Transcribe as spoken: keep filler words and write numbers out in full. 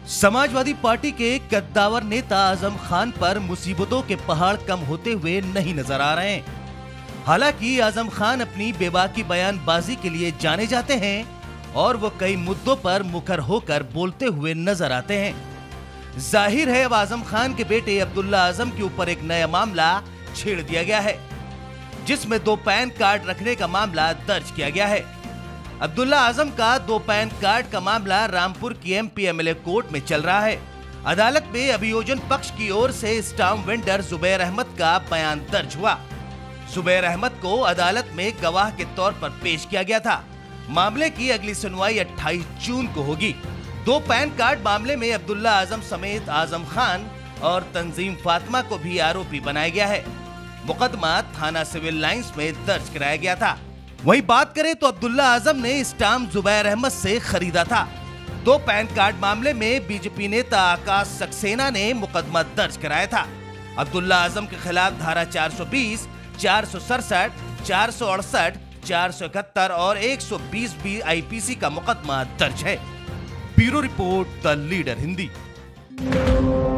Samajwadi party के कद्दावर नेता आजम खान पर मुसीबतों के पहाड़ कम होते हुए नहीं नजर आ रहे हैं। हालांकि आजम खान अपनी बेबाकी बयानबाजी के लिए जाने जाते हैं और वो कई मुद्दों पर मुखर होकर बोलते हुए नजर आते हैं। जाहिर है अब आजम खान के बेटे अब्दुल्ला आजम के ऊपर एक नया मामला छेड़ दिया गया है, जिसमें दो पैन कार्ड रखने का मामला दर्ज किया गया है। अब्दुल्ला आजम का दो पैन कार्ड का मामला रामपुर की एमपी एमएलए कोर्ट में चल रहा है। अदालत में अभियोजन पक्ष की ओर से स्टाम्प वेंडर जुबैर अहमद का बयान दर्ज हुआ। जुबैर अहमद को अदालत में गवाह के तौर पर पेश किया गया था। मामले की अगली सुनवाई अट्ठाईस जून को होगी। दो पैन कार्ड मामले में अब्दुल्ला आजम समेत आजम खान और तंजीम फातिमा को भी आरोपी बनाया गया है। मुकदमा थाना सिविल लाइंस में दर्ज कराया गया था। वहीं बात करें तो अब्दुल्ला आजम ने स्टाम्प जुबैर अहमद से खरीदा था। दो पैन कार्ड मामले में बीजेपी नेता आकाश सक्सेना ने मुकदमा दर्ज कराया था। अब्दुल्ला आजम के खिलाफ धारा चार सौ बीस, चार सौ सड़सठ, चार सौ अड़सठ, चार सौ इकहत्तर और एक सौ बीस बी आईपीसी का मुकदमा दर्ज है। Bureau report, the leader Hindi.